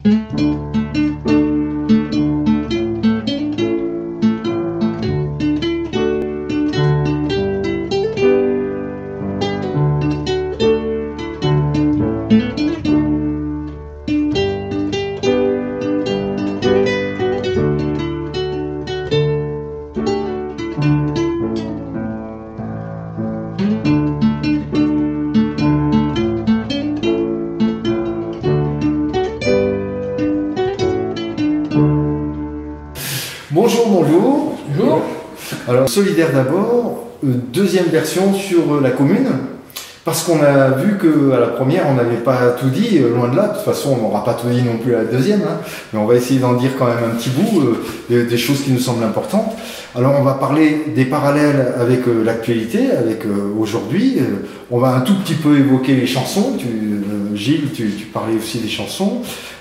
Bonjour, bonjour. Bonjour. Alors, Solidaire d'abord, deuxième version sur la commune, parce qu'on a vu qu'à la première, on n'avait pas tout dit, loin de là. De toute façon, on n'aura pas tout dit non plus à la deuxième, hein, mais on va essayer d'en dire quand même un petit bout, des choses qui nous semblent importantes. Alors, on va parler des parallèles avec l'actualité, avec aujourd'hui. On va un tout petit peu évoquer les chansons. Gilles, tu parlais aussi des chansons.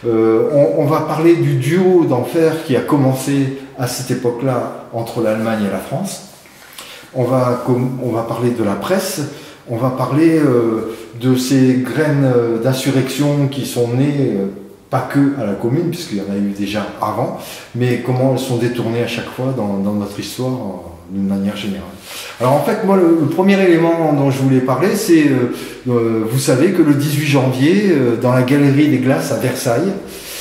On va parler du duo d'enfer qui a commencé à cette époque-là entre l'Allemagne et la France. On va parler de la presse. On va parler de ces graines d'insurrection qui sont nées, pas que à la commune, puisqu'il y en a eu déjà avant, mais comment elles sont détournées à chaque fois dans notre histoire d'une manière générale. Alors en fait, moi, le premier élément dont je voulais parler, c'est, vous savez que le 18 janvier, dans la Galerie des Glaces à Versailles,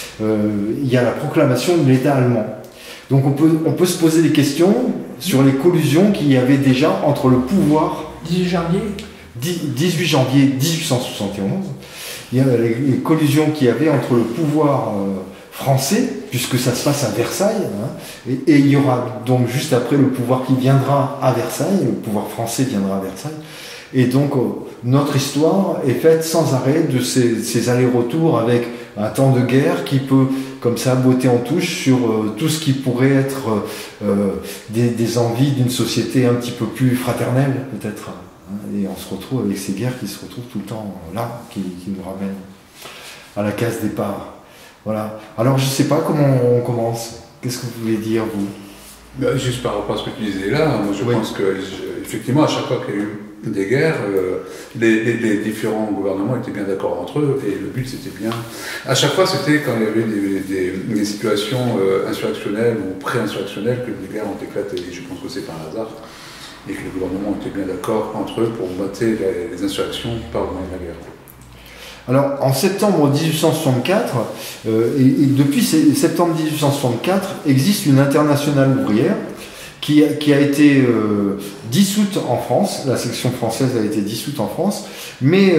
il y a la proclamation de l'État allemand. Donc on peut se poser des questions sur les collusions qu'il y avait déjà entre le pouvoir... 18 janvier 18 janvier 1871, il y a les collusions qu'il y avait entre le pouvoir français, puisque ça se passe à Versailles, hein, et il y aura donc juste après le pouvoir qui viendra à Versailles, le pouvoir français viendra à Versailles, et donc notre histoire est faite sans arrêt de ces allers-retours avec un temps de guerre qui peut comme ça botter en touche sur tout ce qui pourrait être des envies d'une société un petit peu plus fraternelle peut-être. Et on se retrouve avec ces guerres qui se retrouvent tout le temps là, qui nous ramènent à la case départ. Voilà. Alors je ne sais pas comment on commence. Qu'est-ce que vous voulez dire, vous? Juste par rapport à ce que tu disais là, moi je pense que effectivement à chaque fois qu'il y a eu des guerres, les différents gouvernements étaient bien d'accord entre eux et le but c'était bien. À chaque fois c'était quand il y avait des situations insurrectionnelles ou pré-insurrectionnelles que les guerres ont éclaté. Et je pense que c'est pas un hasard. Et que les gouvernements étaient bien d'accord entre eux pour mater les insurrections par le moyen de la guerre. Alors, en septembre 1864, et depuis septembre 1864, existe une internationale ouvrière qui a été dissoute en France. La section française a été dissoute en France, mais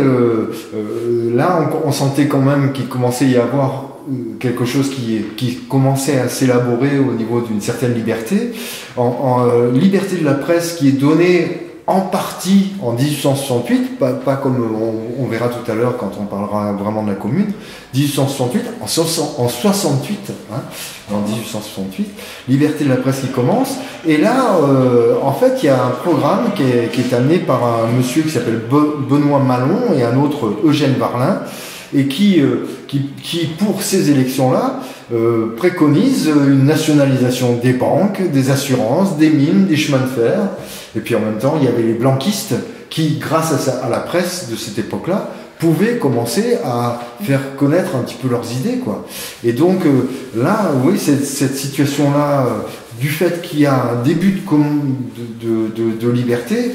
là, on sentait quand même qu'il commençait à y avoir quelque chose qui commençait à s'élaborer au niveau d'une certaine liberté, liberté de la presse qui est donnée en partie en 1868, pas comme on verra tout à l'heure quand on parlera vraiment de la commune, 1868, en 68, hein, en 1868, liberté de la presse qui commence, et là, en fait, il y a un programme qui est amené par un monsieur qui s'appelle Benoît Malon et un autre Eugène Varlin, et qui pour ces élections-là, préconise une nationalisation des banques, des assurances, des mines, des chemins de fer. Et puis en même temps, il y avait les blanquistes qui, grâce à la presse de cette époque-là, pouvaient commencer à faire connaître un petit peu leurs idées, quoi. Et donc là, oui, cette situation-là, du fait qu'il y a un début de liberté,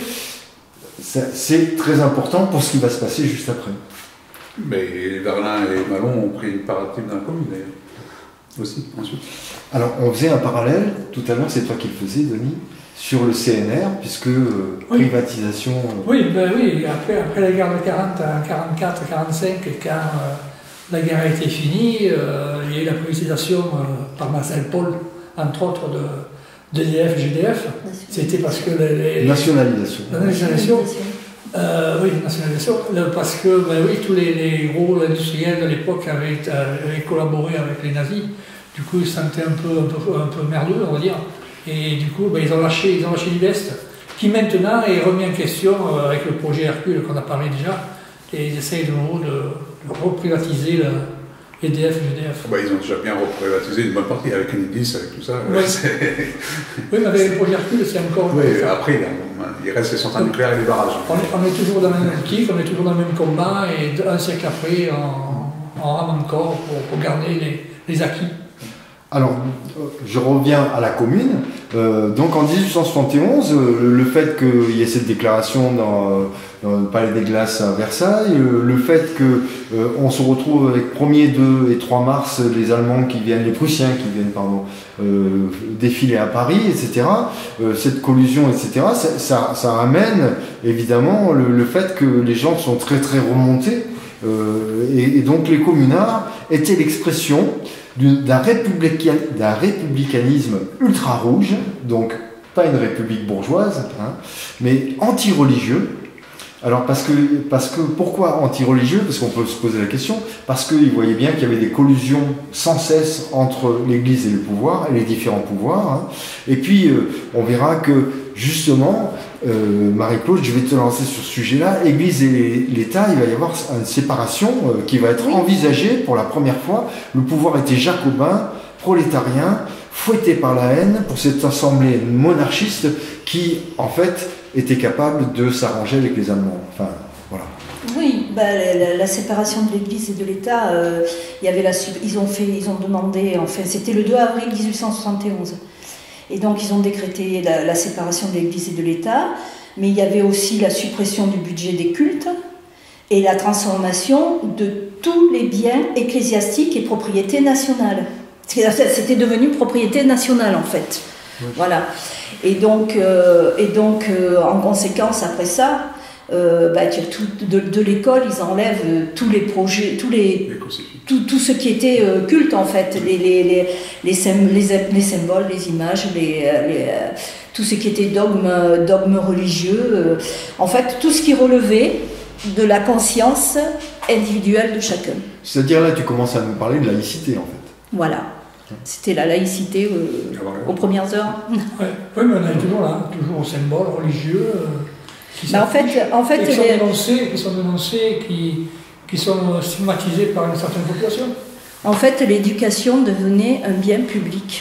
c'est très important pour ce qui va se passer juste après. Mais Verlin et Malon ont pris une part active dans la commune, d'ailleurs. Aussi, ensuite. Alors, on faisait un parallèle, tout à l'heure, c'est toi qui le faisais, Denis, sur le CNR, puisque privatisation... Oui, après la guerre de 40 à 44, 45, quand la guerre a été finie, il y a eu la privatisation par Marcel Paul, entre autres, d'EDF, GDF. C'était parce que nationalisation. La nationalisation. Oui, nationalisation, parce que tous les gros industriels de l'époque avaient collaboré avec les nazis. Du coup, ils se sentaient un peu merdeux, on va dire. Et du coup, ils ont lâché l'Ivest, qui maintenant est remis en question avec le projet Hercule qu'on a parlé déjà. Et ils essayent de nouveau de reprivatiser EDF et GDF. Ils ont déjà bien reprivatisé une bonne partie avec Enedis, avec tout ça. Oui, oui, mais avec le projet Hercule, c'est encore... Oui, après, il reste les centrales nucléaires et les barrages. On est toujours dans la même optique, on est toujours dans le même combat, et un siècle après, on rame encore pour garder les acquis. Alors, je reviens à la commune. Donc en 1871, le fait qu'il y ait cette déclaration dans le Palais des Glaces à Versailles, le fait qu'on se retrouve avec 1er, 2 et 3 mars, les Allemands qui viennent, les Prussiens qui viennent, défiler à Paris, etc., cette collusion, etc., ça ramène évidemment le fait que les gens sont très très remontés, et donc les communards étaient l'expression d'un républicanisme ultra-rouge, donc pas une république bourgeoise, hein, mais anti-religieux. Alors parce que pourquoi anti-religieux? Parce qu'on peut se poser la question, parce qu'ils voyaient bien qu'il y avait des collusions sans cesse entre l'Église et le pouvoir, et les différents pouvoirs, hein. Et puis on verra que justement, Marie-Claude, je vais te lancer sur ce sujet-là, Église et l'État, il va y avoir une séparation qui va être envisagée pour la première fois. Le pouvoir était jacobin, prolétarien, fouetté par la haine pour cette assemblée monarchiste qui, en fait, était capable de s'arranger avec les Allemands. Enfin, voilà. Oui, la séparation de l'Église et de l'État, ils ont demandé, enfin, c'était le 2 avril 1871. Et donc ils ont décrété la séparation de l'Église et de l'État, mais il y avait aussi la suppression du budget des cultes et la transformation de tous les biens ecclésiastiques et propriété nationale. C'était devenu propriété nationale en fait. Oui. Voilà. Et donc, en conséquence, après ça, de l'école, ils enlèvent tous les projets, tout ce qui était culte en fait, les symboles, les images, tout ce qui était dogme religieux, en fait tout ce qui relevait de la conscience individuelle de chacun. C'est-à-dire là tu commences à nous parler de laïcité en fait. Voilà. C'était la laïcité aux premières heures. Oui, mais on est toujours là, toujours aux symboles religieux qui sont dénoncés, qui sont stigmatisés par une certaine population. En fait, l'éducation devenait un bien public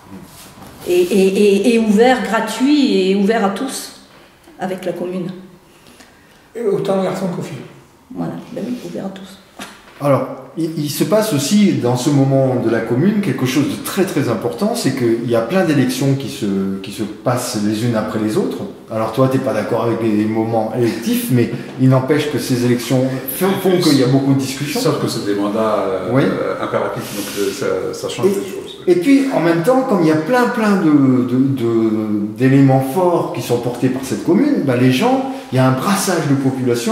et ouvert, gratuit et ouvert à tous avec la commune. Et autant garçons qu'aux filles. Voilà, ben oui, ouvert à tous. Alors, il se passe aussi dans ce moment de la commune quelque chose de très très important, c'est qu'il y a plein d'élections qui se passent les unes après les autres. Alors toi, tu n'es pas d'accord avec les moments électifs, mais il n'empêche que ces élections font qu'il y a beaucoup de discussions. Sauf que c'est des mandats impératifs, donc ça change des choses. Et puis, en même temps, comme il y a plein d'éléments forts qui sont portés par cette commune, ben les gens, il y a un brassage de population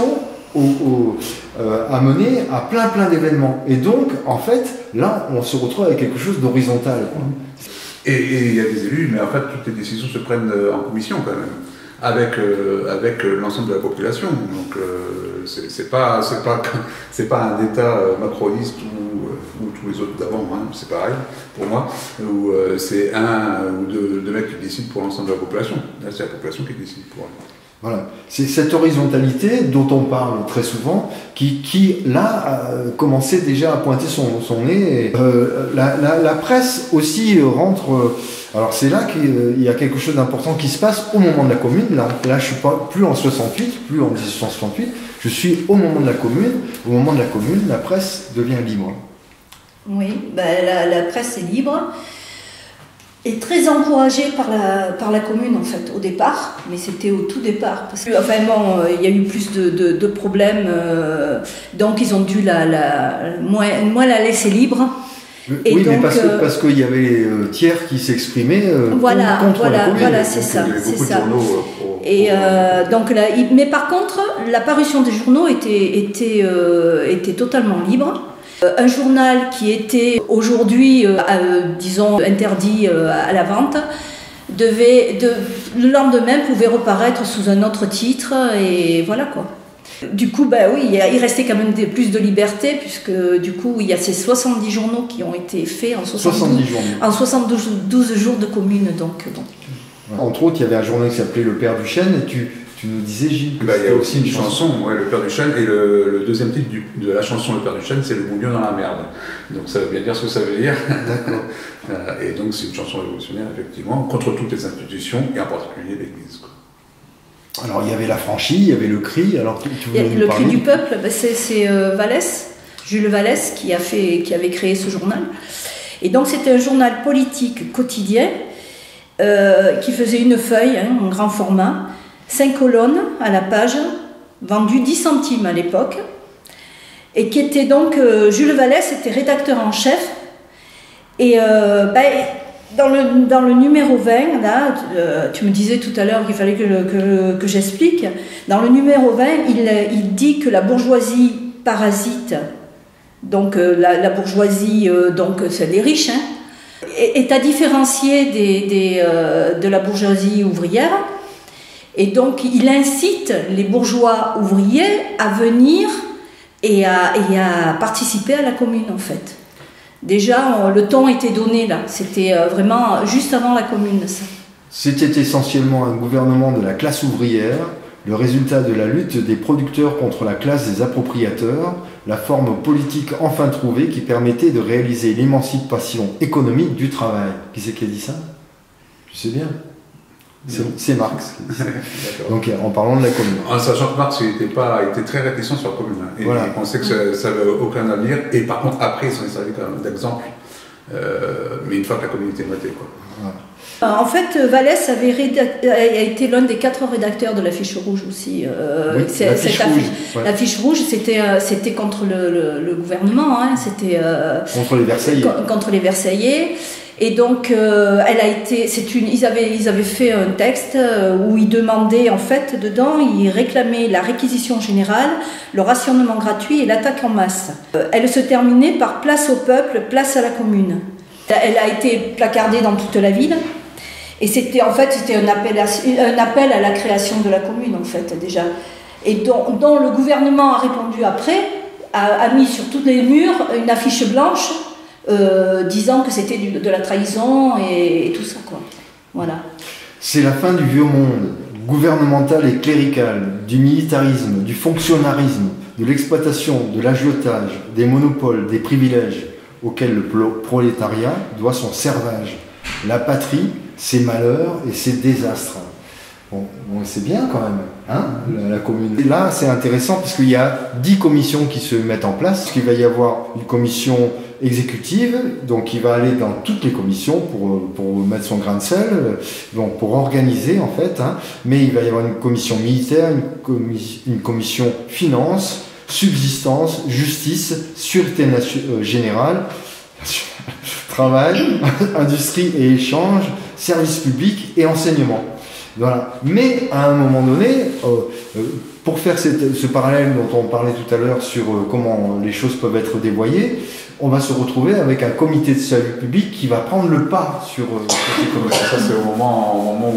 à mener à plein d'événements. Et donc, en fait, là, on se retrouve avec quelque chose d'horizontal. Et il y a des élus, mais en fait, toutes les décisions se prennent en commission quand même, avec l'ensemble de la population. Donc, c'est pas un État macroniste ou tous les autres d'avant, hein, c'est pareil pour moi, où c'est un ou deux mecs qui décident pour l'ensemble de la population. Là, c'est la population qui décide pour elle. Voilà. C'est cette horizontalité dont on parle très souvent qui là, commençait déjà à pointer son nez. Et, la presse aussi rentre... alors c'est là qu'il y a quelque chose d'important qui se passe au moment de la commune. Là je ne suis pas plus en 68, plus en 1868. Je suis au moment de la commune. Au moment de la commune, la presse devient libre. Oui, la presse est libre. Est très encouragée par la commune en fait au départ, mais c'était au tout départ parce que il y a eu plus de problèmes, donc ils ont dû moins la laisser libre. Et oui, donc, mais parce qu'il y avait les tiers qui s'exprimaient contre la commune. Voilà, c'est ça. Et donc mais par contre, la parution des journaux était totalement libre. Un journal qui était aujourd'hui, disons, interdit à la vente, le lendemain pouvait reparaître sous un autre titre, et voilà quoi. Du coup, oui, il restait quand même plus de liberté, puisque du coup, il y a ces 70 journaux qui ont été faits en 72 jours de commune. Donc. Entre autres, il y avait un journal qui s'appelait Le Père Duchesne, et tu nous disais, Gilles, que il y a aussi une chanson, Le Père Duchesne, et le deuxième titre de la chanson Le Père Duchesne, c'est Le Bouillon dans la merde. Donc ça veut bien dire ce que ça veut dire. D'accord. Et donc c'est une chanson révolutionnaire, effectivement, contre toutes les institutions, et en particulier l'Église. Alors il y avait la franchise, il y avait le cri, alors tu voulais nous le parler cri du peuple, c'est Vallès. Jules Vallès qui avait créé ce journal. Et donc c'était un journal politique quotidien qui faisait une feuille, en grand format, 5 colonnes à la page, vendu 10 centimes à l'époque, et qui était donc, Jules Vallès était rédacteur en chef, et dans le numéro 20, là, tu me disais tout à l'heure qu'il fallait que j'explique, dans le numéro 20, il dit que la bourgeoisie parasite, donc la bourgeoisie, donc c'est des riches, est à différencier de la bourgeoisie ouvrière. Et donc, il incite les bourgeois ouvriers à venir et à participer à la commune, en fait. Déjà, le ton était donné, là. C'était vraiment juste avant la commune, ça. C'était essentiellement un gouvernement de la classe ouvrière, le résultat de la lutte des producteurs contre la classe des appropriateurs, la forme politique enfin trouvée qui permettait de réaliser l'émancipation économique du travail. Qui c'est qui a dit ça? Tu sais bien. C'est Marx. Donc en parlant de la commune. En sachant que Marx était très réticent sur la commune. Et voilà. Il pensait que ça n'avait aucun avenir. Et par contre, après, il s'en est servi quand même d'exemple. Mais une fois que la communauté est matée. En fait, Vallès a été l'un des 4 rédacteurs de l'affiche rouge aussi. L'affiche rouge, c'était contre le gouvernement. C'était contre les Versaillais. Contre les Versaillais. Et donc, ils avaient fait un texte où ils demandaient, en fait, dedans, ils réclamaient la réquisition générale, le rationnement gratuit et l'attaque en masse. Elle se terminait par place au peuple, place à la commune. Elle a été placardée dans toute la ville. Et c'était un appel à la création de la commune, en fait, déjà. Et dont le gouvernement a répondu après, a mis sur tous les murs une affiche blanche disant que c'était de la trahison et tout ça, quoi. Voilà. C'est la fin du vieux monde, gouvernemental et clérical, du militarisme, du fonctionnarisme, de l'exploitation, de l'agiotage, des monopoles, des privilèges auxquels le prolétariat doit son servage. La patrie, ses malheurs et ses désastres. Bon, c'est bien quand même, la commune. Et là, c'est intéressant parce qu'il y a 10 commissions qui se mettent en place. Parce qu'il va y avoir une commission exécutive, donc qui va aller dans toutes les commissions pour mettre son grain de sel, donc pour organiser en fait. Mais il va y avoir une commission militaire, une commission finance, subsistance, justice, sûreté générale, travail, industrie et échange, services publics et enseignement. Voilà. Mais à un moment donné, pour faire ce parallèle dont on parlait tout à l'heure sur comment les choses peuvent être dévoyées, on va se retrouver avec un comité de salut public qui va prendre le pas sur ces commissions. Ça, c'est au moment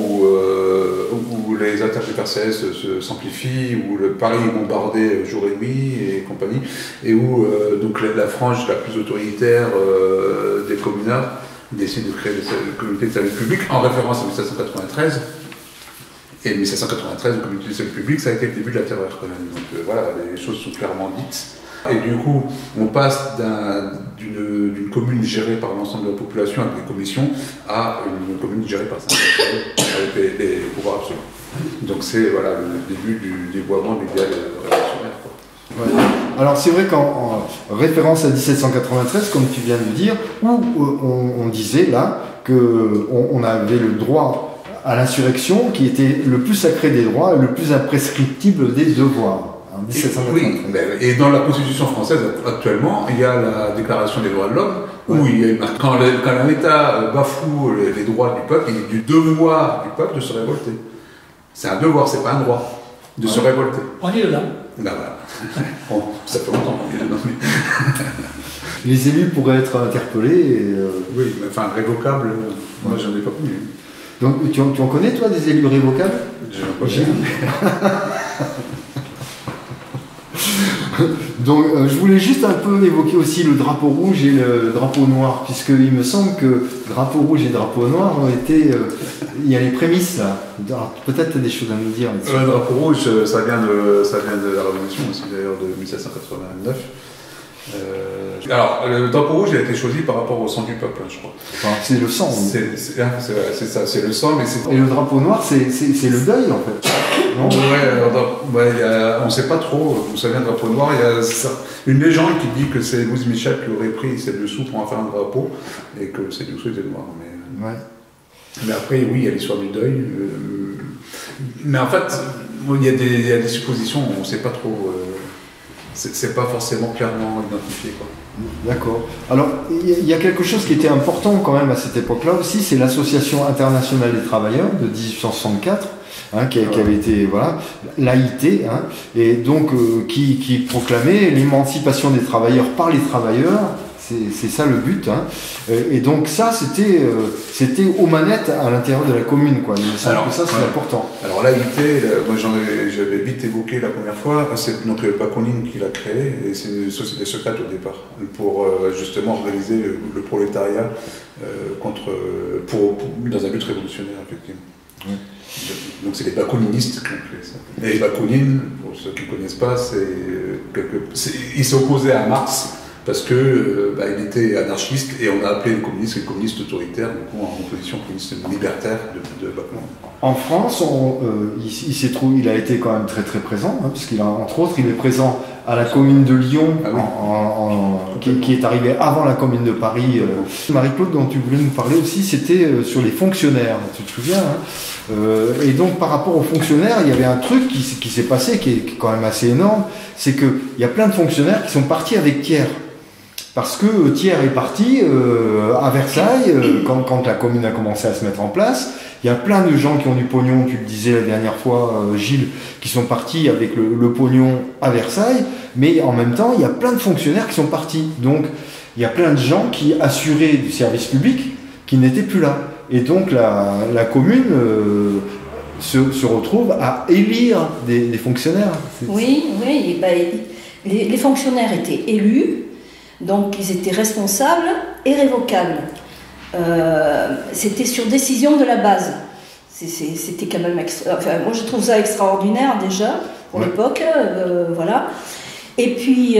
où les attaques de PRCS s'amplifient, où le Paris est bombardé jour et nuit et compagnie, et où donc la frange la plus autoritaire des communards décide de créer le comité de salut public en référence à 1793. Et 1793, le comité de salut public, ça a été le début de la terreur quand même. Donc voilà, les choses sont clairement dites. Et du coup, on passe d'une commune gérée par l'ensemble de la population avec des commissions à une commune gérée par 5 avec les pouvoirs absolus. Donc c'est voilà, le début du dévoiement de l'idéal révolutionnaire. Ouais. Alors c'est vrai qu'en référence à 1793, comme tu viens de le dire, où on disait là qu'on avait le droit à l'insurrection qui était le plus sacré des droits et le plus imprescriptible des devoirs. Oui, et dans la Constitution française actuellement, il y a la Déclaration des droits de l'homme, où il y a quand un État bafoue les droits du peuple, il est du devoir du peuple de se révolter. C'est un devoir, c'est pas un droit de se révolter. On est là. Ben voilà. Bon, ça fait longtemps qu'on est dedans. Les élus pourraient être interpellés. Oui, mais enfin révocables, moi j'en ai pas connu. Donc tu en connais toi des élus révocables? J'en connais. Donc je voulais juste un peu évoquer aussi le drapeau rouge et le drapeau noir, puisqu'il me semble que drapeau rouge et drapeau noir ont été... il y a les prémices là. Peut-être tu as des choses à nous dire. Le drapeau rouge, ça vient de la Révolution aussi d'ailleurs, de 1789. Alors, le drapeau rouge, il a été choisi par rapport au sang du peuple, je crois. Enfin, c'est le sang. C'est ça, c'est le sang, mais c'est... Et le drapeau noir, c'est le deuil, en fait. Non on ne sait pas trop, vous savez, un drapeau noir, il y a une légende qui dit que c'est Louise Michel qui aurait pris Seydoux pour en faire un drapeau, et que Seydoux était noir. Mais après, oui, il y a l'histoire du deuil. Mais en fait, il y a des suppositions, on ne sait pas trop... c'est pas forcément clairement identifié, quoi. D'accord. Alors, il y a quelque chose qui était important quand même à cette époque-là aussi, c'est l'Association internationale des travailleurs de 1864, qui avait été, l'AIT, et donc qui proclamait l'émancipation des travailleurs par les travailleurs. C'est ça le but. Et donc ça, c'était aux manettes à l'intérieur de la commune, quoi. Ça, c'est important. Alors l'AIT, moi j'avais vite évoqué la première fois, c'est donc Bakounine qui l'a créé, et c'est une société secrète au départ, pour justement organiser le prolétariat dans un but révolutionnaire, effectivement. Oui. Donc c'est les bakouninistes qui ont créé ça. Et Bakounine, pour ceux qui ne connaissent pas, il s'est opposé à Marx, parce que il était anarchiste, et on a appelé le communiste autoritaire, du coup en opposition communiste libertaire de Bakounine. En France, il a été quand même très très présent, puisqu'il a, entre autres, il est présent à la commune de Lyon, qui est arrivée avant la commune de Paris. Marie-Claude, dont tu voulais nous parler aussi, c'était sur les fonctionnaires, tu te souviens, et donc par rapport aux fonctionnaires, il y avait un truc qui s'est passé, qui est quand même assez énorme, c'est qu'il y a plein de fonctionnaires qui sont partis avec Thiers. Parce que Thiers est parti à Versailles, quand la commune a commencé à se mettre en place. Il y a plein de gens qui ont du pognon, tu le disais la dernière fois, Gilles, qui sont partis avec le pognon à Versailles, mais en même temps, il y a plein de fonctionnaires qui sont partis. Donc, il y a plein de gens qui assuraient du service public qui n'étaient plus là. Et donc, la commune se retrouve à élire des fonctionnaires. Oui, les fonctionnaires étaient élus, donc ils étaient responsables et révocables. C'était sur décision de la base. C'était quand même moi je trouve ça extraordinaire déjà pour l'époque, voilà. Et puis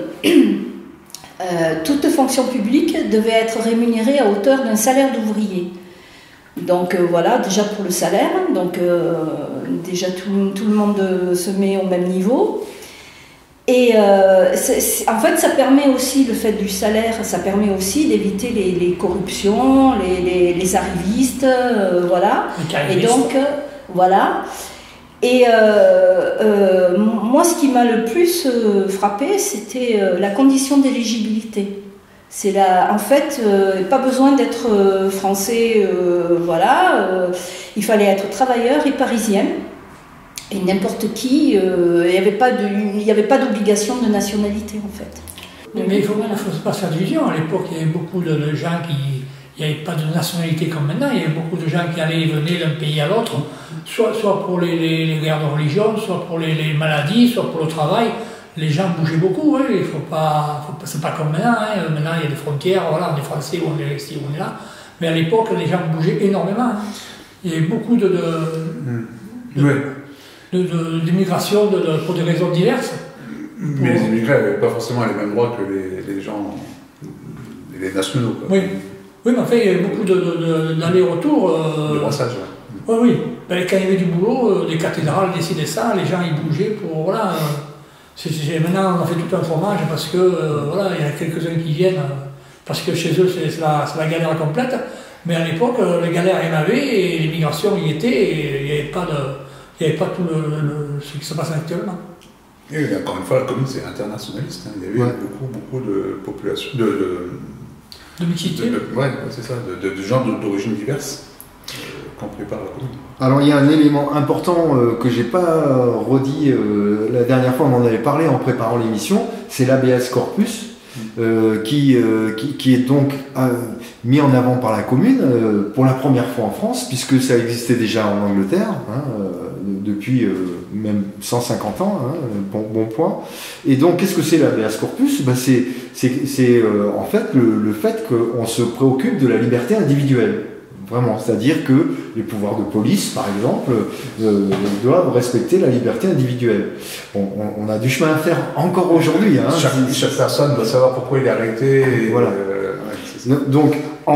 toute fonction publique devait être rémunérée à hauteur d'un salaire d'ouvrier. Donc voilà, déjà pour le salaire, donc déjà tout le monde se met au même niveau. Et en fait, ça permet aussi, le fait du salaire, ça permet aussi d'éviter les corruptions, les arrivistes, voilà. Et donc, voilà. Et moi, ce qui m'a le plus frappé, c'était la condition d'éligibilité. En fait, pas besoin d'être français, voilà. Il fallait être travailleur et parisien. Et n'importe qui, il n'y avait pas d'obligation de nationalité en fait. Mais il ne faut pas faire d'illusion. À l'époque, il y avait beaucoup de gens il n'y avait pas de nationalité comme maintenant, il y avait beaucoup de gens qui allaient et venaient d'un pays à l'autre, soit pour les guerres de religion, soit pour les maladies, soit pour le travail. Les gens bougeaient beaucoup, c'est pas comme maintenant. Maintenant, il y a des frontières, voilà, on est français, on est ici, on est là. Mais à l'époque, les gens bougeaient énormément. Il y avait beaucoup d'immigration pour des raisons diverses. Mais les immigrés n'avaient pas forcément les mêmes droits que les gens, les nationaux. Quoi. Oui, mais en fait, il y avait beaucoup d'allers-retours. De brassage, oui. Quand il y avait du boulot, les cathédrales décidaient ça, les gens ils bougeaient pour. Voilà. Maintenant, on a fait tout un fromage parce que, il y a quelques-uns qui viennent, parce que chez eux, c'est la galère complète. Mais à l'époque, les galères, il y en avait, et l'immigration y était, et il n'y avait pas tout ce qui se passe actuellement. Et encore une fois, la commune, c'est internationaliste. Il y avait beaucoup de populations, de mixité. C'est ça, de gens d'origines diverses qu'on prépare la commune. Alors, il y a un élément important que j'ai pas redit la dernière fois, on en avait parlé en préparant l'émission, c'est l'habeas corpus. Qui est donc mis en avant par la commune pour la première fois en France, puisque ça existait déjà en Angleterre depuis même 150 ans, bon point. Et donc, qu'est-ce que c'est l'habeas corpus? C'est en fait le fait qu'on se préoccupe de la liberté individuelle, vraiment. C'est-à-dire que les pouvoirs de police, par exemple, doivent respecter la liberté individuelle. Bon, on a du chemin à faire encore aujourd'hui. Hein. Chaque personne doit savoir pourquoi il est arrêté. Et, voilà. Donc, en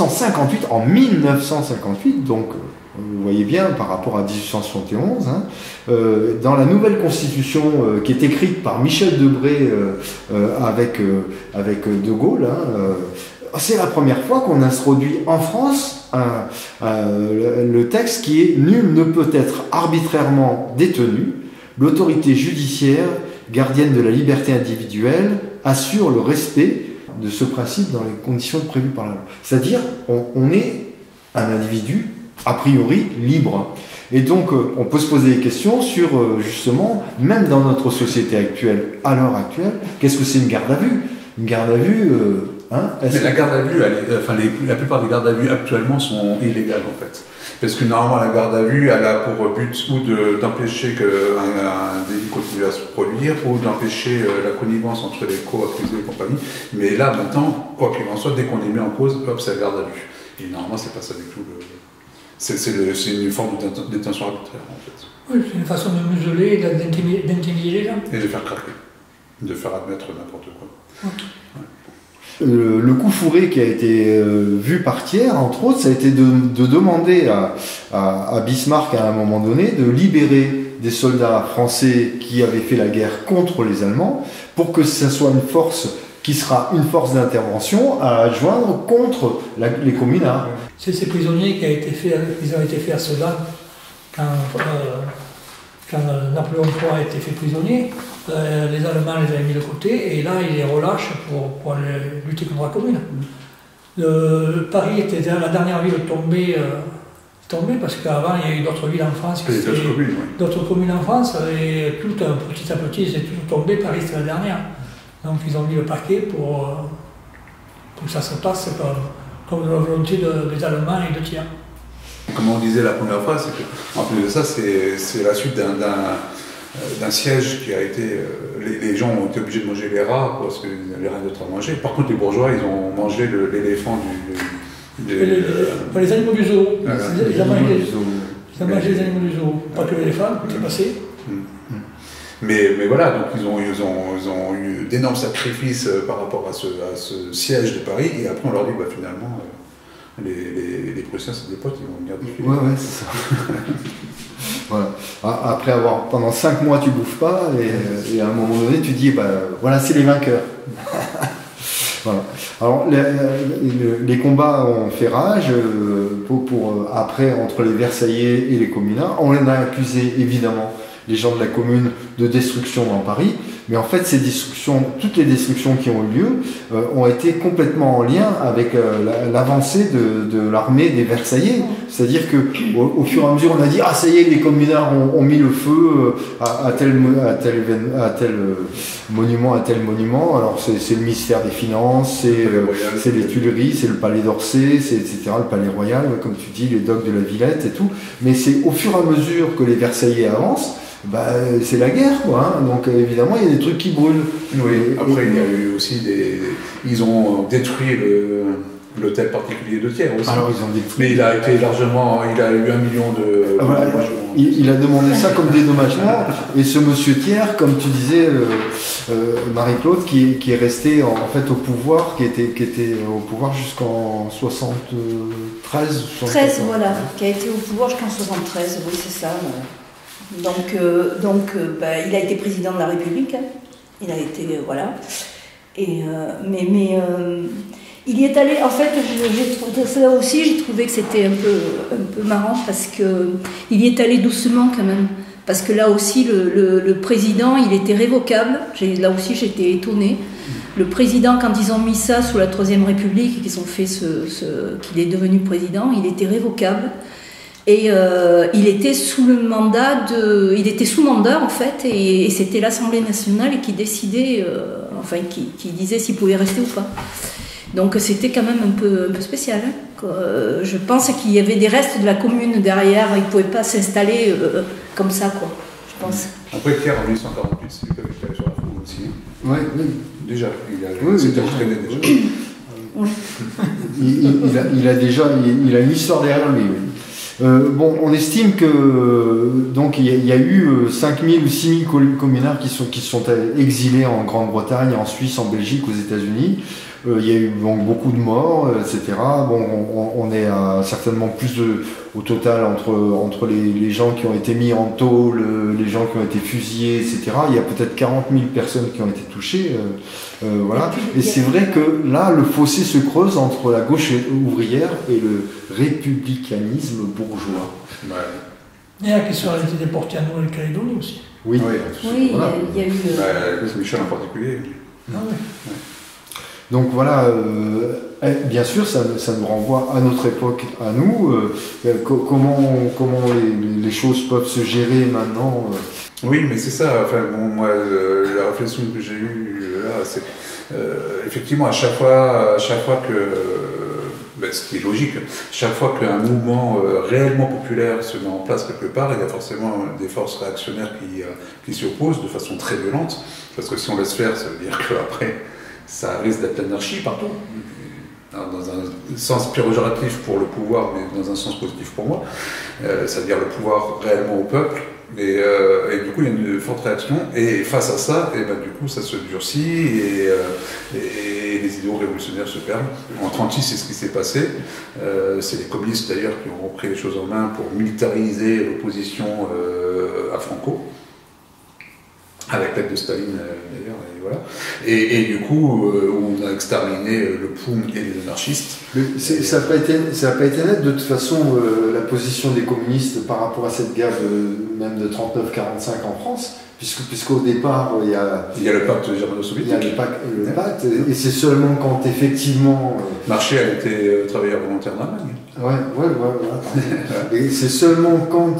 1958, donc, vous voyez bien, par rapport à 1871, hein, dans la nouvelle constitution qui est écrite par Michel Debré avec De Gaulle, hein, c'est la première fois qu'on introduit en France le texte qui est « Nul ne peut être arbitrairement détenu. L'autorité judiciaire, gardienne de la liberté individuelle, assure le respect de ce principe dans les conditions prévues par la loi. » C'est-à-dire, on est un individu a priori libre. Et donc, on peut se poser des questions sur, justement, même dans notre société actuelle, à l'heure actuelle, qu'est-ce que c'est une garde à vue? Une garde à vue, mais la garde à vue, la plupart des gardes à vue actuellement sont illégales, en fait. Parce que normalement, la garde à vue, elle a pour but ou d'empêcher qu'un délit continue à se produire, ou d'empêcher la connivence entre les co-accusés et compagnie. Mais là, maintenant, quoi qu'il en soit, dès qu'on est mis en cause, hop, c'est la garde à vue. Et normalement, c'est pas ça du tout. C'est une forme de détention arbitraire, en fait. Oui, c'est une façon de museler, d'intimider les gens. Et de faire craquer. De faire admettre n'importe quoi. Okay. Ouais. Le coup fourré qui a été vu par Thiers, entre autres, ça a été de demander à Bismarck, à un moment donné, de libérer des soldats français qui avaient fait la guerre contre les Allemands, pour que ce soit une force qui sera une force d'intervention à joindre contre les communards. C'est ces prisonniers qui ont été faits à Sedan quand Napoléon III a été fait prisonnier. Les Allemands les avaient mis de côté et là ils les relâchent pour aller lutter contre la Commune. Paris était la dernière ville tombée parce qu'avant il y a eu d'autres villes en France, d'autres communes en France et petit à petit c'est tout tombé, Paris c'était la dernière. Donc ils ont mis le paquet pour que ça se passe comme de la volonté des Allemands et de Thiers. Comme on disait la première fois, c'est que, en plus de ça, c'est la suite d'un siège qui a été... les gens ont été obligés de manger les rats parce qu'ils n'avaient rien d'autre à manger. Par contre, les bourgeois, ils ont mangé l'éléphant les animaux du zoo. Ils ont mangé les animaux du zoo. Pas que l'éléphant, tout est passé. Mais voilà, donc ils ont eu d'énormes sacrifices par rapport à ce siège de Paris, et après on leur dit, bah, finalement, les Prussiens, c'est des potes, ils vont venir défiler. Ouais, c'est ça. Voilà. Après avoir, pendant 5 mois, tu bouffes pas, et à un moment donné, tu dis, bah, voilà, c'est les vainqueurs. Voilà. Alors, les combats ont fait rage après, entre les Versaillais et les communards. On les a accusés, évidemment, les gens de la commune, de destruction dans Paris. Mais en fait, toutes les destructions qui ont eu lieu ont été complètement en lien avec l'avancée de l'armée des Versaillais. C'est-à-dire qu'au fur et à mesure, on a dit « Ah, ça y est, les communards ont mis le feu à tel monument, à tel monument. » Alors, c'est le ministère des Finances, c'est les Tuileries, c'est le palais d'Orsay, c'est etc., le palais royal, comme tu dis, les docks de la Villette et tout. Mais c'est au fur et à mesure que les Versaillais avancent, bah, c'est la guerre, quoi. Hein. Donc évidemment, il y a des trucs qui brûlent. Oui. Après, il y a eu aussi ils ont détruit l'hôtel particulier de Thiers aussi. Alors, ils ont détruit. Mais il a été largement. Il a eu 1 million de. Voilà, il a demandé ça comme dédommagement. Et ce monsieur Thiers, comme tu disais, Marie-Claude, qui est resté en fait au pouvoir, qui était au pouvoir jusqu'en 73. 13, voilà, qui a été au pouvoir jusqu'en 73, oui, c'est ça. Donc, il a été président de la République, hein. Il a été, voilà. Et, il y est allé, en fait, ça aussi, j'ai trouvé que c'était un peu marrant parce qu'il y est allé doucement quand même. Parce que là aussi, le président, il était révocable. Là aussi, j'étais étonnée. Le président, quand ils ont mis ça sous la Troisième République et qu'ils ont fait qu'il est devenu président, il était révocable. Et il était sous mandat en fait, et c'était l'Assemblée nationale qui décidait, qui disait s'il pouvait rester ou pas. Donc c'était quand même un peu spécial. Hein. Je pense qu'il y avait des restes de la commune derrière, ils ne pouvaient pas s'installer comme ça, quoi. Je pense. Après Thiers en 1848, c'est lui qui avait été sur la foule aussi. Oui. Déjà, c'était entraîné déjà. Oui. il a une histoire derrière lui. Oui. Bon, on estime que donc il y a eu 5000 ou 6000 communards qui sont exilés en Grande-Bretagne, en Suisse, en Belgique, aux États-Unis. Il y a eu donc beaucoup de morts, etc. Bon, on est à certainement plus au total entre les gens qui ont été mis en tôle, les gens qui ont été fusillés, etc. Il y a peut-être 40 000 personnes qui ont été touchées. Voilà. Et c'est vrai que là, le fossé se creuse entre la gauche ouvrière et le républicanisme bourgeois. Ouais. Il y a qui sont été déportés à Nouvelle-Calédonie aussi. Oui, Oui, voilà. il y a eu... Michel en particulier. Ah oui. Donc voilà, bien sûr, ça nous renvoie à notre époque, à nous. Comment les choses peuvent se gérer maintenant. Oui, mais c'est ça. Enfin, bon, moi, la réflexion que j'ai eue là, c'est effectivement à chaque fois que, ce qui est logique, chaque fois qu'un mouvement réellement populaire se met en place quelque part, il y a forcément des forces réactionnaires qui s'y opposent de façon très violente. Parce que si on laisse faire, ça veut dire qu'après, ça risque d'être l'anarchie partout. Dans un sens péjoratif pour le pouvoir, mais dans un sens positif pour moi. C'est-à-dire le pouvoir réellement au peuple. Et du coup, il y a une forte réaction. Et face à ça, et du coup, ça se durcit et les idéaux révolutionnaires se perdent. En 1936, c'est ce qui s'est passé. C'est les communistes, d'ailleurs, qui ont repris les choses en main pour militariser l'opposition à Franco. Avec l'aide de Staline, d'ailleurs, et voilà. Et du coup, on a exterminé le POUM et les anarchistes. Ça n'a pas été net, de toute façon, la position des communistes par rapport à cette guerre même de 39-45 en France, puisqu'au départ, il y a le pacte germano-soviétique. Il y a le pacte, et c'est seulement quand effectivement... Marché a été travailleur volontaire en Allemagne. Ouais. Et c'est seulement quand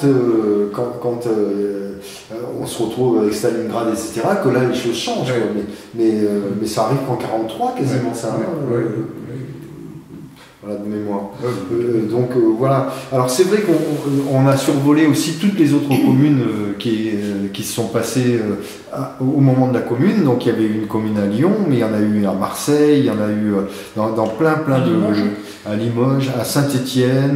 on se retrouve avec Stalingrad, etc., que là les choses changent. Ouais. Mais ça arrive qu'en 1943, quasiment, ouais. ça. Voilà, de mémoire. Ouais. Donc voilà. Alors c'est vrai qu'on a survolé aussi toutes les autres communes qui se sont passées au moment de la commune. Donc il y avait une commune à Lyon, mais il y en a eu à Marseille, il y en a eu dans plein à Limoges, à Saint-Étienne,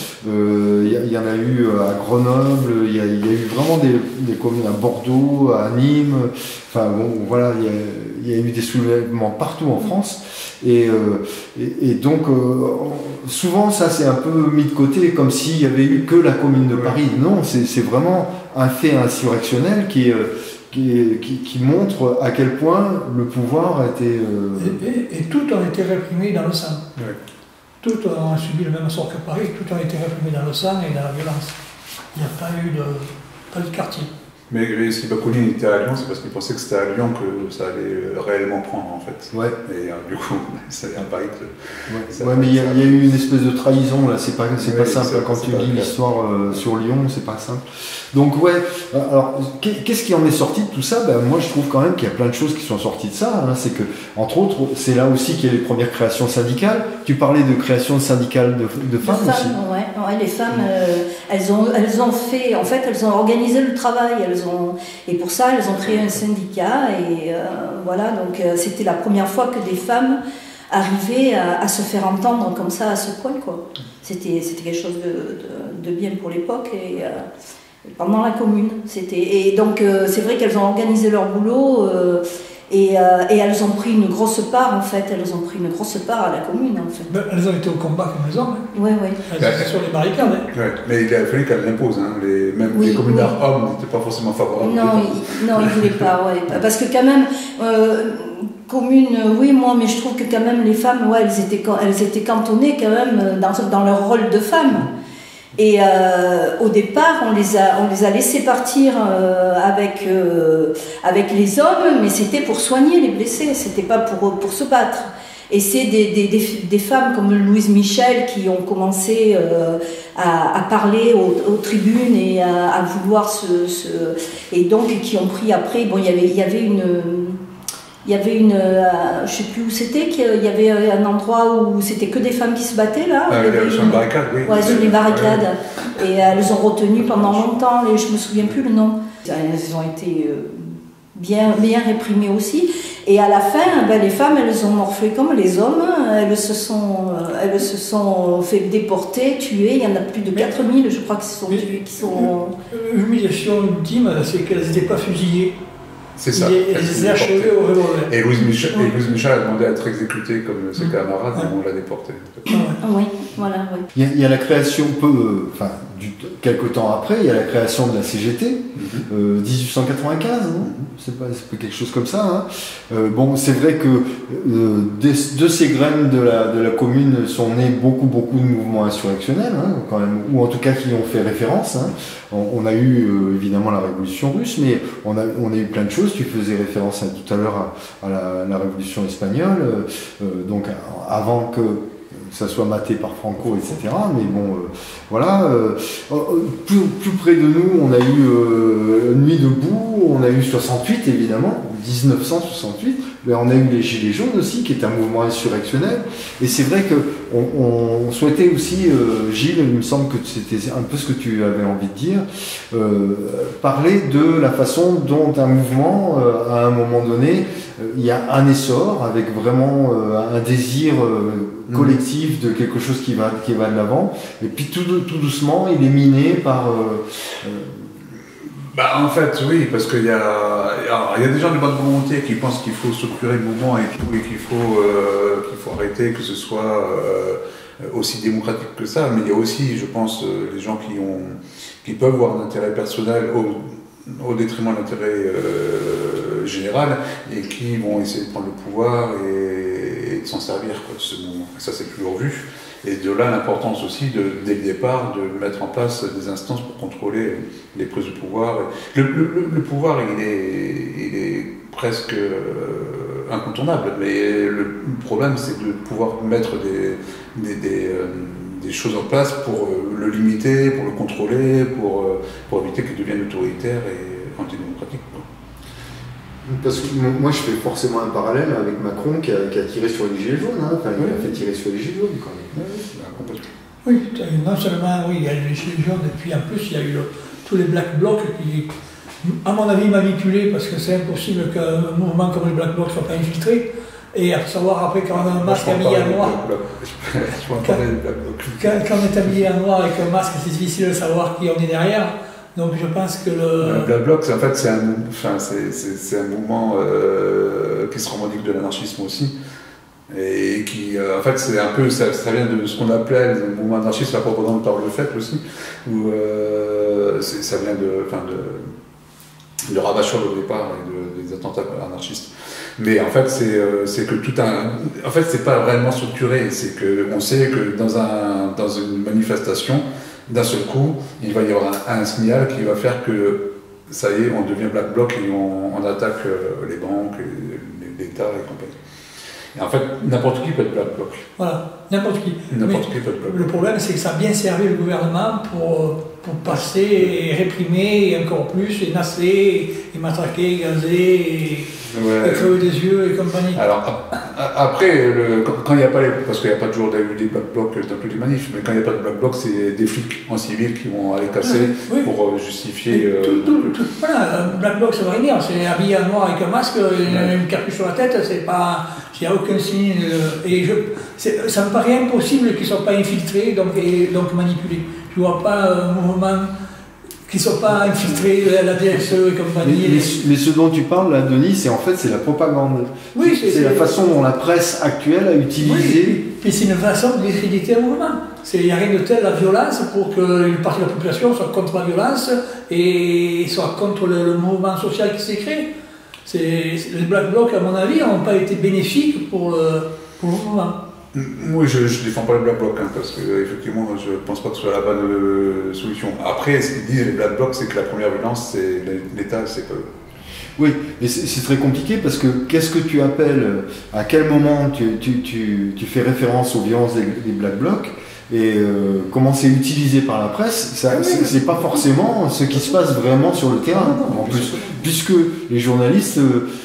il y en a eu à Grenoble, il y a eu vraiment des communes à Bordeaux, à Nîmes. Enfin bon, voilà, il y a eu des soulèvements partout en France. Et donc, souvent, ça c'est un peu mis de côté, comme s'il n'y avait eu que la commune de Paris. Non, c'est vraiment un fait insurrectionnel qui montre à quel point le pouvoir a été... Et tout a été réprimé dans le sang. Ouais. Tout a subi le même sort que Paris, tout a été réprimé dans le sang et dans la violence. Il n'y a pas eu de quartier. Mais si Bakounine était à Lyon, c'est parce qu'il pensait que c'était à Lyon que ça allait réellement prendre, en fait. Ouais. Et du coup, ça à Paris que... Ouais, mais il y a eu une espèce de trahison, là, c'est pas simple. Quand tu lis clair. l'histoire sur Lyon, c'est pas simple. Donc ouais, alors qu'est-ce qui en est sorti de tout ça? Moi je trouve quand même qu'il y a plein de choses qui sont sorties de ça. C'est que, entre autres, c'est là aussi qu'il y a les premières créations syndicales. Tu parlais de création syndicale de femmes aussi. Ouais, les femmes, elles ont fait, en fait, elles ont organisé le travail, et pour ça, elles ont créé un syndicat, et voilà, donc c'était la première fois que des femmes arrivaient à se faire entendre comme ça à ce point, quoi. C'était quelque chose de bien pour l'époque, et pendant la commune, et donc c'est vrai qu'elles ont organisé leur boulot, et elles ont pris une grosse part, en fait, à la commune, en fait. Elles ont été au combat comme les hommes. Oui. Elles étaient sur les barricades. Ouais, mais il a fallu qu'elle l'impose. Les communards hommes n'étaient pas forcément favorables. Non, ils ne voulaient pas, ouais. Parce que quand même, commune, oui, moi, mais je trouve que quand même les femmes, elles étaient cantonnées quand même dans leur rôle de femmes. Et au départ, on les a laissés partir avec les hommes, mais c'était pour soigner les blessés, c'était pas pour se battre. Et c'est des femmes comme Louise Michel qui ont commencé à parler aux tribunes et à vouloir et donc qui ont pris après. Bon, il y avait une, je sais plus où c'était, il y avait un endroit où c'était que des femmes qui se battaient là. Sur les barricades, oui. Ouais, sur les barricades. Ouais. Et elles ont retenu pendant longtemps, je me souviens plus le nom. Elles ont été bien réprimées aussi. Et à la fin, les femmes, elles ont morflé comme les hommes. Elles se sont fait déporter, tuer. Il y en a plus de 4000, je crois, qui se sont tués. L'humiliation ultime, c'est qu'elles n'étaient pas fusillées. C'est ça. Elles étaient achevées au revolver. Et Louise Michel a demandé à être exécutée comme ses camarades, et on l'a déportée. Oui, voilà. Oui. Il y a la création, quelques temps après, il y a la création de la CGT, 1895, c'est pas quelque chose comme ça. Bon, c'est vrai que de ces graines de la commune sont nés beaucoup de mouvements insurrectionnels, quand même, ou en tout cas qui ont fait référence. On a eu évidemment la Révolution russe, mais on a eu plein de choses. Tu faisais référence tout à l'heure à la Révolution espagnole, donc avant que ça soit maté par Franco, etc. Mais bon, voilà. Plus près de nous, on a eu Nuit debout, on a eu 68 évidemment, 1968. Mais on a eu les Gilets jaunes aussi, qui est un mouvement insurrectionnel. Et c'est vrai qu'on souhaitait aussi, Gilles, il me semble que c'était un peu ce que tu avais envie de dire, parler de la façon dont un mouvement, à un moment donné, il y a un essor avec vraiment un désir collectif de quelque chose qui va de l'avant. Et puis tout doucement, il est miné par... en fait, oui, parce qu'il y a des gens de bonne volonté qui pensent qu'il faut structurer le mouvement et qu'il faut arrêter que ce soit aussi démocratique que ça, mais il y a aussi, je pense, les gens qui peuvent voir un intérêt personnel au détriment de l'intérêt général et qui vont essayer de prendre le pouvoir et de s'en servir de ce mouvement. Et ça, c'est toujours vu. Et de là l'importance aussi, dès le départ, de mettre en place des instances pour contrôler les prises de pouvoir. Le pouvoir, il est presque incontournable, mais le problème, c'est de pouvoir mettre des choses en place pour le limiter, pour le contrôler, pour éviter qu'il devienne autoritaire et antidémocratique. Parce que moi je fais forcément un parallèle avec Macron qui a tiré sur les gilets jaunes, il a fait tirer sur les gilets jaunes quand même. Oui, non seulement il y a eu les gilets jaunes, et puis en plus il y a eu tous les Black Blocs qui, à mon avis, manipulés, parce que c'est impossible qu'un mouvement comme les Black Blocs ne soit pas infiltré. Et à savoir après quand on a un masque habillé en noir, quand on est habillé en noir avec un masque, c'est difficile de savoir qui on est derrière. Donc je pense que le Black Bloc, en fait, c'est un mouvement qui se revendique de l'anarchisme aussi, et qui, en fait, c'est un peu, ça vient de ce qu'on appelait le mouvement anarchiste, la propagande par le fait aussi, où ça vient de Ravachol au départ et des attentats anarchistes. Mais en fait, c'est que en fait, c'est pas réellement structuré. C'est que on sait que dans une manifestation, d'un seul coup, il va y avoir un signal qui va faire que ça y est, on devient Black Bloc et on attaque les banques, l'État et compagnie. Et en fait, n'importe qui peut être Black Bloc. Voilà, n'importe qui. N'importe qui peut être Black Bloc. Le problème, c'est que ça a bien servi le gouvernement pour passer et réprimer et encore plus, et nasser, et matraquer, et gazer, et crever des yeux et compagnie. Alors, après, quand il n'y a pas parce qu'il n'y a pas toujours des Black Blocs dans tous les manifs, mais quand il n'y a pas de Black Bloc, c'est des flics en civil qui vont aller casser pour justifier. Voilà, un Black Bloc, ça va rien dire. C'est habillé en noir avec un masque, une capuche sur la tête, c'est pas. Il n'y a aucun signe. Et ça me paraît impossible qu'ils ne soient pas infiltrés et donc manipulés. Je ne vois pas un mouvement qui ne soit pas infiltré, la DSE et compagnie. Mais ce dont tu parles là, Denis, c'est la propagande. Oui, c'est la façon dont la presse actuelle a utilisé. Oui, puis c'est une façon de discréditer un mouvement. Il n'y a rien de tel la violence pour qu'une partie de la population soit contre la violence et soit contre le mouvement social qui s'est créé. Les Black Blocs, à mon avis, n'ont pas été bénéfiques pour le mouvement. Moi, je ne défends pas les Black Blocs, parce qu'effectivement, je ne pense pas que ce soit la bonne solution. Après, ce qu'ils disent, les Black Blocs, c'est que la première violence, c'est l'État, c'est pas eux. Oui, mais c'est très compliqué parce que qu'est-ce que tu appelles, à quel moment tu fais référence aux violences des Black Blocs et comment c'est utilisé par la presse, c'est pas forcément ce qui se passe vraiment sur le terrain. En plus, puisque les journalistes,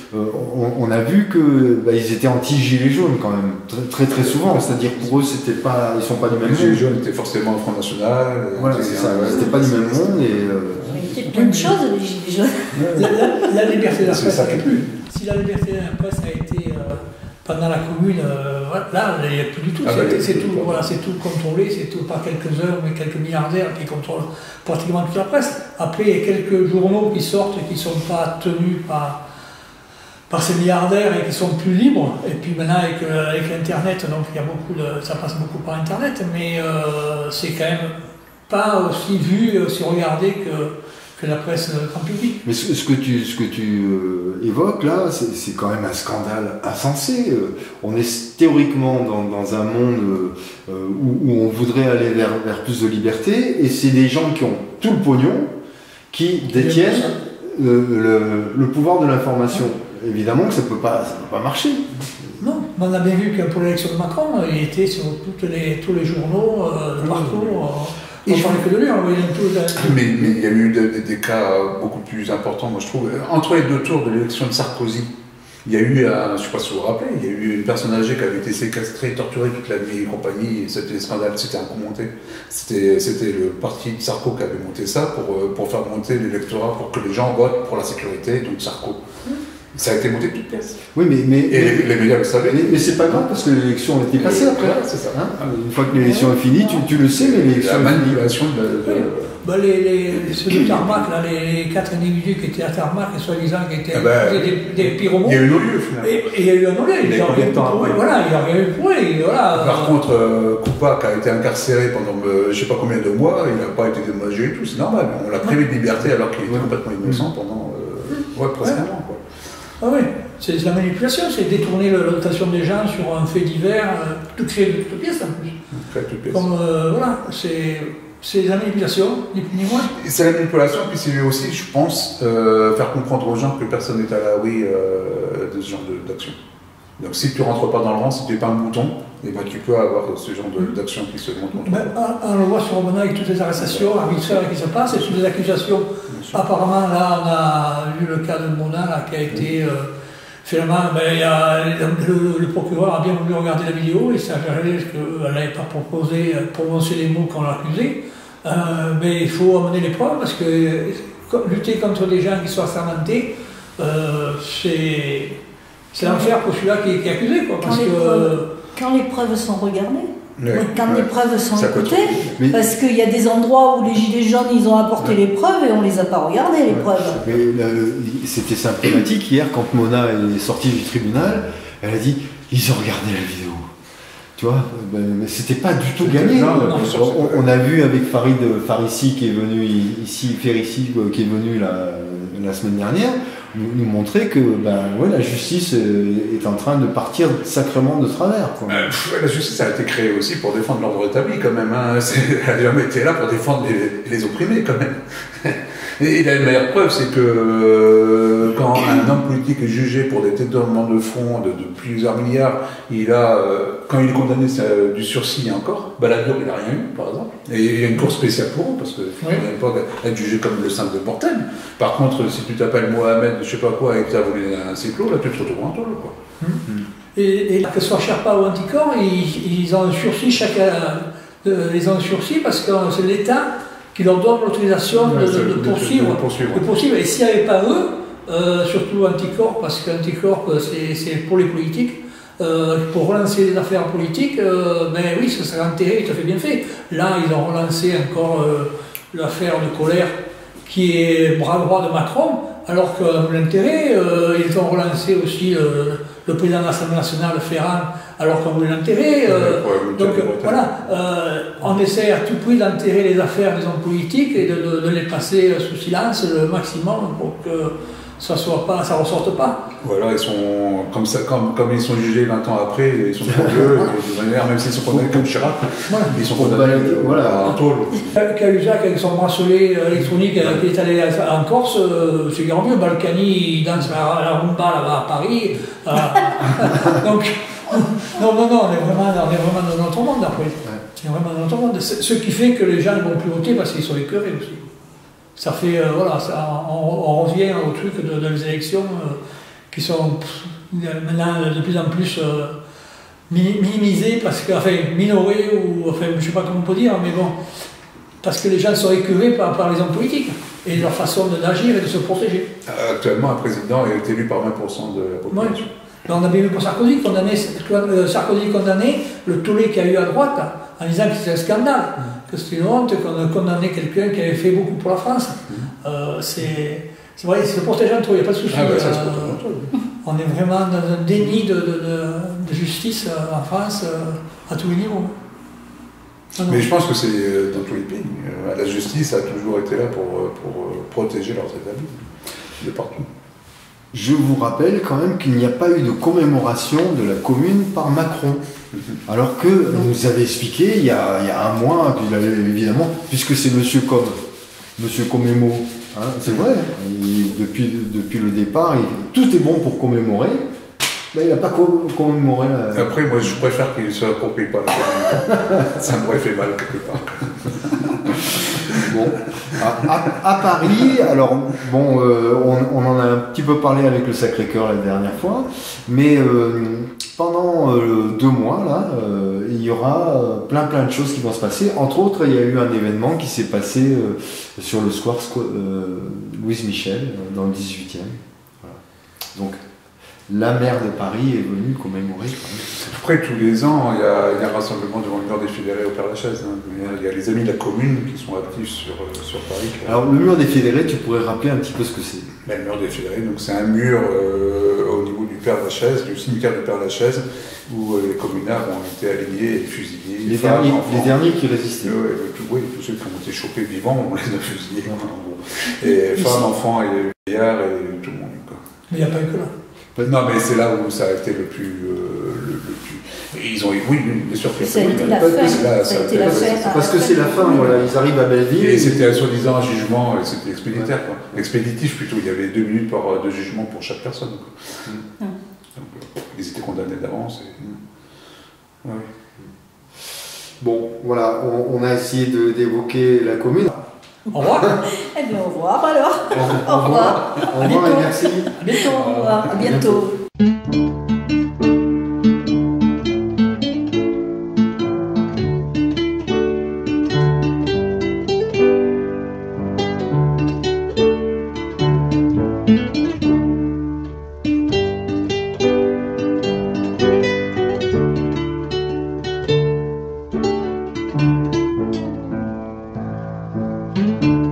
on a vu que ils étaient anti-gilets jaunes quand même, très souvent. C'est-à-dire pour eux, ils sont pas du même monde. Les gilets jaunes étaient forcément au Front National. Voilà, c'est ça. C'était pas du même monde et fait plein de choses, les Gilets jaunes. La liberté de la presse, ça qui est plus. si la liberté de la presse a été pendant la Commune, là, il n'y a plus du tout. C'est tout, voilà, tout contrôlé, c'est tout par quelques-uns, mais quelques milliardaires qui contrôlent pratiquement toute la presse. Après, il y a quelques journaux qui sortent et qui ne sont pas tenus par ces milliardaires et qui sont plus libres. Et puis maintenant, avec l'Internet, donc il y a ça passe beaucoup par Internet, mais c'est quand même pas aussi vu, aussi regardé que la presse grand public. Mais ce que tu évoques là, c'est quand même un scandale insensé. On est théoriquement dans un monde où on voudrait aller vers plus de liberté, et c'est des gens qui ont tout le pognon qui détiennent le pouvoir de l'information. Évidemment que ça peut pas marcher. Non, mais on a bien vu que pour l'élection de Macron, il était sur tous les journaux de partout. On ne parlait que de lui, on voyait tout. Mais il y a eu des cas beaucoup plus importants, moi je trouve. Entre les deux tours de l'élection de Sarkozy, il y a eu, je ne sais pas si vous vous rappelez, il y a eu une personne âgée qui avait été séquestrée, torturée toute la nuit et compagnie, et c'était un scandale, c'était un coup monté. C'était le parti de Sarko qui avait monté ça pour faire monter l'électorat, pour que les gens votent pour la sécurité, donc Sarko. Ça a été monté de toutes pièces. Oui, et les médias le savaient. Mais c'est pas grave parce que l'élection était passée après. C'est ça. Hein, une fois que l'élection est finie, tu le sais, mais l'élection. La manipulation ceux de Tarmac, là, les 4 individus qui étaient à Tarmac, et soi-disant qui étaient des pyromanes. Il y a eu un non-lieu au final. Et il y a eu un non-lieu. Il n'y a rien prouvé. Voilà, il n'y a rien prouvé. Voilà. Par contre, Koupak a été incarcéré pendant je ne sais pas combien de mois, il n'a pas été dédommagé et tout, c'est normal. On l'a privé de liberté alors qu'il était complètement innocent pendant presque un an. Ah oui, c'est de la manipulation, c'est détourner l'attention des gens sur un fait divers, tout créer de toutes pièces en plus. Créer de toutes pièces. Comme, voilà, c'est de la manipulation, ni plus ni moins. C'est la manipulation, puis c'est aussi, je pense, faire comprendre aux gens que personne n'est à l'abri de ce genre d'action. Donc si tu ne rentres pas dans le rang, si tu n'es pas un mouton, eh ben, tu peux avoir ce genre d'action qui se montre contre toi. On le voit sur Romana avec toutes les arrestations arbitraires qui se passent et toutes les accusations. Apparemment, là, on a eu le cas de Mona là, qui a été. Finalement, il y a, le procureur a bien voulu regarder la vidéo et s'est avéré qu'elle n'avait pas prononcé les mots qu'on l'accusait. Mais il faut amener les preuves parce que lutter contre des gens qui sont assermentés, c'est l'enfer pour celui-là qui est accusé. Quoi, quand les preuves sont regardées. Quand les preuves sont écoutées, parce qu'il y a des endroits où les gilets jaunes ils ont apporté les preuves et on ne les a pas regardées les preuves. Mais c'était symptomatique hier quand Mona est sortie du tribunal, elle a dit ils ont regardé la vidéo. Tu vois, mais c'était pas du tout gagné. On a vu avec Farissi qui est venu ici, Férissi qui est venu la semaine dernière, nous montrer que la justice est en train de partir sacrément de travers. Quoi. La justice a été créée aussi pour défendre l'ordre établi quand même. Hein. Elle n'a jamais été là pour défendre les opprimés quand même. Et la meilleure preuve, c'est que quand un homme politique est jugé pour des détournements de fonds de plusieurs milliards, quand il est condamné du sursis encore, Balladur il n'a rien eu par exemple. Et il y a une cour spéciale pour eux parce qu'il ne faut pas être jugé comme le simple de mortel. Par contre, si tu t'appelles Mohamed, je sais pas quoi, et que tu as volé un cyclo, là tu te retrouves en tôle. Et que ce soit Sherpa ou Anticor, ils ont un sursis ils ont un sursis parce que c'est l'État qui leur donne l'autorisation de poursuivre. Et s'il n'y avait pas eux, surtout Anticor, parce qu'Anticor c'est pour les politiques, pour relancer les affaires politiques, oui, ça serait enterré, tout à fait bien fait. Là, ils ont relancé encore l'affaire de Colère, qui est bras droit de Macron, alors que l'intérêt, ils ont relancé aussi le président de l'Assemblée nationale, Ferrand, alors qu'on voulait l'enterrer. Donc voilà, on essaie à tout prix d'enterrer les affaires des hommes politiques et de les passer sous silence le maximum pour que ça ne ressorte pas. Voilà, ils sont comme ils sont jugés 20 ans après, ils sont trop vieux, de manière, même s'ils sont condamnés comme Chirac, ils sont condamnés en tôle. Cahuzac avec son bracelet électronique qui est allé en Corse, c'est grand mieux. Balkany, il danse à la rumba là-bas à Paris. Donc, non, on est vraiment dans notre monde après. C'est vraiment dans notre monde. Ce qui fait que les gens ne vont plus voter parce qu'ils sont écœurés aussi. Ça fait, on revient au truc de les élections qui sont maintenant de plus en plus minimisées, minorées, ou je ne sais pas comment on peut dire, mais bon, parce que les gens sont écœurés par les hommes politiques. et leur façon d'agir et de se protéger. Actuellement, un président est élu par 20% de la population. Ouais. On a bien vu pour Sarkozy, Sarkozy condamné le tollé qu'il y a eu à droite en disant que c'était un scandale, que c'était une honte, qu'on condamnait quelqu'un qui avait fait beaucoup pour la France. C'est vrai, c'est se protéger entre eux, il n'y a pas de souci. On est vraiment dans un déni de justice en France à tous les niveaux. Mais je pense que c'est dans tous les pays. La justice a toujours été là pour protéger leurs établis, de partout. Je vous rappelle quand même qu'il n'y a pas eu de commémoration de la commune par Macron. Alors que nous avait expliqué il y a un mois, qu'il avait évidemment, puisque c'est Monsieur Commémo, hein, c'est vrai, depuis le départ, tout est bon pour commémorer. Ben, il n'a pas commémoré la... Après, moi, je préfère qu'il ne se l'approprie pas. Ça m'aurait fait mal quelque part. Bon, à Paris, alors, bon, on en a un petit peu parlé avec le Sacré-Cœur la dernière fois, mais pendant 2 mois, là, il y aura plein de choses qui vont se passer. Entre autres, il y a eu un événement qui s'est passé sur le square Louise Michel, dans le 18e. Voilà. Donc, la maire de Paris est venue commémorer. Après, tous les ans, il y a un rassemblement devant le mur des Fédérés au Père-Lachaise. Hein. Il y a les amis de la commune qui sont actifs sur Paris. Alors, le mur des Fédérés, tu pourrais rappeler un petit peu ce que c'est? Le mur des Fédérés, donc c'est un mur au niveau du Père-Lachaise, du cimetière du Père-Lachaise, où les communards ont été alignés et fusillés. Les derniers qui résistaient. Oui, tous ceux qui ont été chopés vivants, on les a fusillés. Et femmes, enfants, et vieillards, et tout le monde. Quoi. Mais il n'y a pas eu que là. Non, mais c'est là où ça a été le plus. Ils ont eu, oui, bien sûr. Ça a été la fin. Parce que c'est la fin, voilà, ils arrivent à Belleville. Et c'était soi-disant un jugement, c'était expédiitaire, quoi. Expéditif plutôt, il y avait 2 minutes de jugement pour chaque personne. Quoi. Donc, ils étaient condamnés d'avance. Ouais. Bon, voilà, on a essayé d'évoquer la commune. Au revoir. Eh bien, au revoir alors. Au revoir. Au revoir et merci. À bientôt. Au revoir. À bientôt. Thank you.